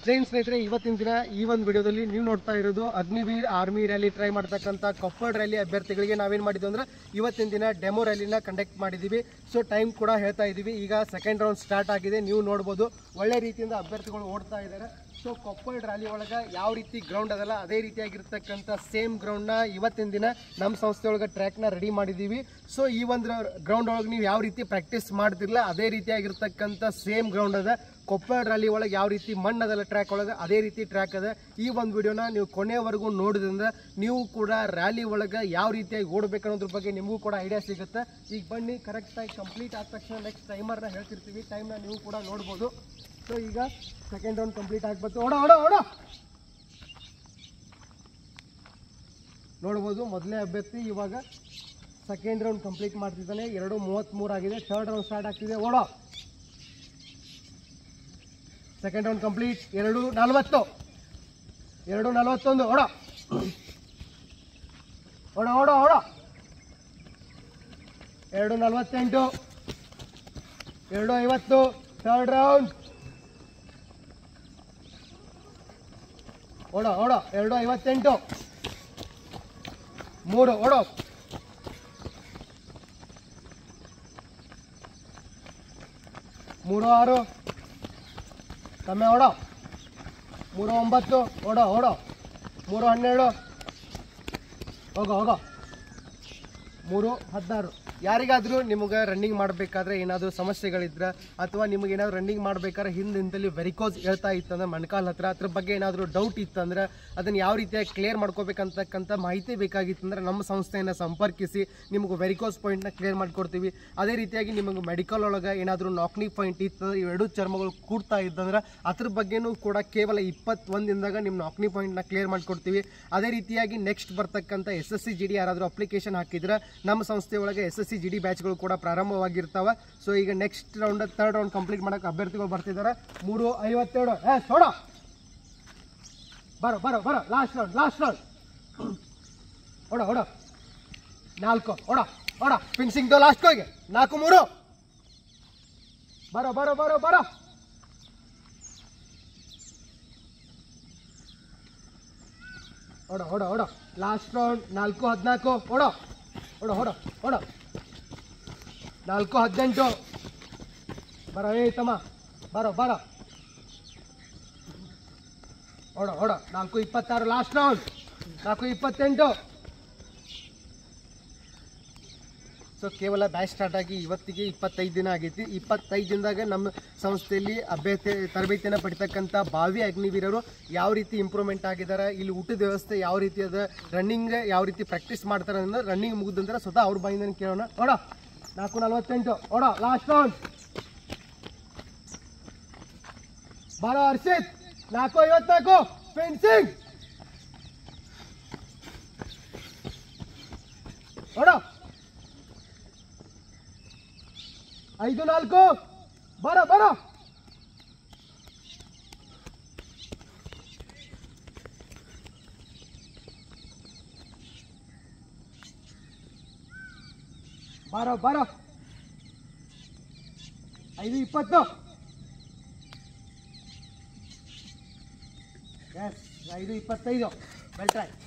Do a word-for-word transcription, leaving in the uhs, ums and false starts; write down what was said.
Friends ಸ್ನೇಹಿತರೆ, ಇವತ್ತಿನ ದಿನ ಈ ಒಂದು ವಿಡಿಯೋದಲ್ಲಿ ನೀವು ನೋಡ್ತಾ ಇರೋದು ಅಗ್ನಿವೀರ್ ಆರ್ಮಿ ರ್ಯಾಲಿ ಟ್ರೈ ಮಾಡ್ತಕ್ಕಂಥ ಕೊಪ್ಪಳ ರ್ಯಾಲಿ ಅಭ್ಯರ್ಥಿಗಳಿಗೆ ನಾವೇನು ಮಾಡಿದ್ವಿ ಅಂದ್ರೆ ಇವತ್ತಿನ ದಿನ ಡೆಮೋ ರ್ಯಾಲಿನ ಕಂಡಕ್ಟ್ ಮಾಡಿದ್ದೀವಿ. ಸೊ ಟೈಮ್ ಕೂಡ ಹೇಳ್ತಾ ಇದ್ದೀವಿ. ಈಗ ಸೆಕೆಂಡ್ ರೌಂಡ್ ಸ್ಟಾರ್ಟ್ ಆಗಿದೆ. ನೀವು ನೋಡ್ಬೋದು ಒಳ್ಳೆ ರೀತಿಯಿಂದ ಅಭ್ಯರ್ಥಿಗಳು ಓಡ್ತಾ ಇದ್ದಾರೆ. ಸೊ ಕೊಪ್ಪಳ ರ್ಯಾಲಿ ಒಳಗೆ ಯಾವ ರೀತಿ ಗ್ರೌಂಡ್ ಅದಲ್ಲ ಅದೇ ರೀತಿಯಾಗಿರ್ತಕ್ಕಂಥ ಸೇಮ್ ಗ್ರೌಂಡ್ನ ಇವತ್ತಿನ ದಿನ ನಮ್ಮ ಸಂಸ್ಥೆ ಒಳಗೆ ಟ್ರ್ಯಾಕ್ನ ರೆಡಿ ಮಾಡಿದ್ದೀವಿ. ಸೊ ಈ ಒಂದು ಗ್ರೌಂಡ್ ಒಳಗೆ ನೀವು ಯಾವ ರೀತಿ ಪ್ರಾಕ್ಟೀಸ್ ಮಾಡ್ತಿರಲ್ಲ ಅದೇ ರೀತಿಯಾಗಿರ್ತಕ್ಕಂಥ ಸೇಮ್ ಗ್ರೌಂಡ್ ಅದ. ಕೊಪ್ಪಳ ರ್ಯಾಲಿ ಒಳಗೆ ಯಾವ ರೀತಿ ಮಣ್ಣು ಅದಲ್ಲ ಟ್ರ್ಯಾಕ್ ಒಳಗೆ ಅದೇ ರೀತಿ ಟ್ರ್ಯಾಕ್ ಅದ. ಈ ಒಂದು ವಿಡಿಯೋನ ನೀವು ಕೊನೆಯವರೆಗೂ ನೋಡಿದ್ರಿಂದ ನೀವು ಕೂಡ ರ್ಯಾಲಿ ಒಳಗೆ ಯಾವ ರೀತಿಯಾಗಿ ಓಡಬೇಕು ಅನ್ನೋದ್ರ ಬಗ್ಗೆ ನಿಮಗೂ ಕೂಡ ಐಡಿಯಾ ಸಿಗುತ್ತೆ. ಈಗ ಬನ್ನಿ, ಕರೆಕ್ಟಾಗಿ ಕಂಪ್ಲೀಟ್ ಆದ ತಕ್ಷಣ ನೆಕ್ಸ್ಟ್ ಟೈಮರ್ನ ಹೇಳ್ತಿರ್ತೀವಿ. ಟೈಮ್ನ ನೀವು ಕೂಡ ನೋಡ್ಬೋದು. ಸೊ ಈಗ ಸೆಕೆಂಡ್ ರೌಂಡ್ ಕಂಪ್ಲೀಟ್ ಆಗ್ಬೋದು. ಓಡ ಓಡ ಓಡ ನೋಡ್ಬೋದು. ಮೊದಲನೇ ಅಭ್ಯರ್ಥಿ ಇವಾಗ ಸೆಕೆಂಡ್ ರೌಂಡ್ ಕಂಪ್ಲೀಟ್ ಮಾಡ್ತಿದ್ದಾನೆ. ಎರಡು ಮೂವತ್ತ್ಮೂರು ಆಗಿದೆ. ಥರ್ಡ್ ರೌಂಡ್ ಸ್ಟಾರ್ಟ್ ಆಗ್ತಿದೆ. ಓಡೋ. Second round complete. ಎರಡು ನಲ್ವತ್ತು ಎರಡು ನಲ್ವತ್ತೊಂದು. ಓಡ ಓಡ ಓಡ ಓಡ ಎರಡು ನಲ್ವತ್ತೆಂಟು ಎರಡು ಐವತ್ತು. Third round. ಓಡ ಓಡ ಎರಡು ಐವತ್ತೆಂಟು ಮೂರು. ಓಡೋ. ಮೂರು ಆರು. ಕಮ್ಮಿ. ಓಡೋ. ಮೂರು ಒಂಬತ್ತು. ಓಡೋ ಓಡೋ. ಮೂರು ಹನ್ನೆರಡು. ಹೋಗೋ ಹೋಗೋ. ಮೂರು ಹದಿನಾರು. ಯಾರಿಗಾದರೂ ನಿಮಗೆ ರನ್ನಿಂಗ್ ಮಾಡಬೇಕಾದ್ರೆ ಏನಾದರೂ ಸಮಸ್ಯೆಗಳಿದ್ರೆ ಅಥವಾ ನಿಮಗೆ ಏನಾದರೂ ರನ್ನಿಂಗ್ ಮಾಡಬೇಕಾದ್ರೆ ಹಿಂದಿಂದಲಿ ವೆರಿಕೋಸ್ ಹೇಳ್ತಾ ಇತ್ತಂದ್ರೆ ಮೊಣಕಾಲು ಹತ್ರ ಅದ್ರ ಬಗ್ಗೆ ಏನಾದರೂ ಡೌಟ್ ಇತ್ತಂದ್ರೆ ಅದನ್ನು ಯಾವ ರೀತಿಯಾಗಿ ಕ್ಲಿಯರ್ ಮಾಡ್ಕೋಬೇಕಂತಕ್ಕಂಥ ಮಾಹಿತಿ ಬೇಕಾಗಿತ್ತಂದ್ರೆ ನಮ್ಮ ಸಂಸ್ಥೆಯನ್ನು ಸಂಪರ್ಕಿಸಿ ನಿಮಗೆ ವೆರಿಕೋಸ್ ಪಾಯಿಂಟ್ನ ಕ್ಲಿಯರ್ ಮಾಡಿಕೊಡ್ತೀವಿ. ಅದೇ ರೀತಿಯಾಗಿ ನಿಮಗೆ ಮೆಡಿಕಲ್ ಒಳಗೆ ಏನಾದರೂ ನಾಕ್ನಿ ಪಾಯಿಂಟ್ ಇತ್ತಂದ್ರೆ ಇವೆರಡು ಚರ್ಮಗಳು ಕೂಡ್ತಾ ಇತ್ತಂದ್ರೆ ಅದ್ರ ಬಗ್ಗೆನೂ ಕೂಡ ಕೇವಲ ಇಪ್ಪತ್ತೊಂದಿಂದಾಗ ನಿಮ್ಮ ನಾಕ್ನಿ ಪಾಯಿಂಟ್ನ ಕ್ಲಿಯರ್ ಮಾಡಿಕೊಡ್ತೀವಿ. ಅದೇ ರೀತಿಯಾಗಿ ನೆಕ್ಸ್ಟ್ ಬರ್ತಕ್ಕಂಥ S S C G D ಯಾರಾದರೂ ಅಪ್ಲಿಕೇಶನ್ ಹಾಕಿದ್ರೆ ನಮ್ಮ ಸಂಸ್ಥೆ ಒಳಗೆ S S C G D ಬ್ಯಾಚ್ಗಳು ಕೂಡ ಪ್ರಾರಂಭವಾಗಿರ್ತಾವೆ. ಸೊ ಈಗ next round third round complete ಮಾಡೋಕೆ ಅಭ್ಯರ್ಥಿಗಳು ಬರ್ತಿದ್ದಾರೆ. ಮೂರು ಐವತ್ತೇಳು. ಏ ಸೋಡ ಬರೋ ಬರೋ ಬರೋ. Last round last round. ಓಡ ಓಡ. ನಾಲ್ಕು. ಓಡ ಓಡ. ಫಿನಿಶಿಂಗ್ ದ ಲಾಸ್ಟ್ ಹೋಗಿ. ನಾಲ್ಕು ಮೂರು. ಬರೋ ಬರೋ ಬರೋ ಬರೋ. ಓಡ ಓಡ ಓಡ. Last round. ನಾಲ್ಕು ಹದಿನಾಲ್ಕು. ಓಡೋ ಓಡ ಓಡ ಓಡ. ನಾಲ್ಕು ಹದಿನೆಂಟು. ಬರೋ ಏ ತಮ್ಮ ಬರೋ ಬರೋ. ಓಡ ಓಡ. ನಾಲ್ಕು ಇಪ್ಪತ್ತಾರು. Last round. ನಾಲ್ಕು ಇಪ್ಪತ್ತೆಂಟು. ಸೊ ಕೇವಲ ಬ್ಯಾಚ್ ಸ್ಟಾರ್ಟ್ ಆಗಿ ಇವತ್ತಿಗೆ ಇಪ್ಪತ್ತೈದು ದಿನ ಆಗೈತಿ. ಇಪ್ಪತ್ತೈದು ದಿನದಾಗ ನಮ್ಮ ಸಂಸ್ಥೆಯಲ್ಲಿ ಅಭ್ಯರ್ಥಿ ತರಬೇತಿಯನ್ನು ಪಡಿತಕ್ಕಂಥ ಭಾವಿ ಅಗ್ನಿವೀರರು ಯಾವ ರೀತಿ ಇಂಪ್ರೂವ್ಮೆಂಟ್ ಆಗಿದ್ದಾರೆ, ಇಲ್ಲಿ ಊಟದ ವ್ಯವಸ್ಥೆ ಯಾವ ರೀತಿ ಅದ, ರನ್ನಿಂಗ್ ಯಾವ ರೀತಿ ಪ್ರಾಕ್ಟೀಸ್ ಮಾಡ್ತಾರೆ ಅಂದ್ರೆ ರನ್ನಿಂಗ್ ಮುಗಿದಂದ್ರೆ ಸ್ವತಃ ಅವ್ರ ಬಾಯಿಂದ ಕೇಳೋಣ. ಓಡ. ನಾಲ್ಕು ನಲ್ವತ್ತೆಂಟು. ಓಡ. Last round. ಬಾರೋ ಹರ್ಷಿತ್. ನಾಲ್ಕು ಐವತ್ನಾಲ್ಕು. ಫೆನ್ಸಿಂಗ್. ಓಡ. ಐದು ನಾಲ್ಕು. ಬರೋ ಬರೋ. ಬಾರೋ ಬಾರೋ. ಐದು ಇಪ್ಪತ್ತು. ಎಸ್ ಐದು ಇಪ್ಪತ್ತೈದು. Well try.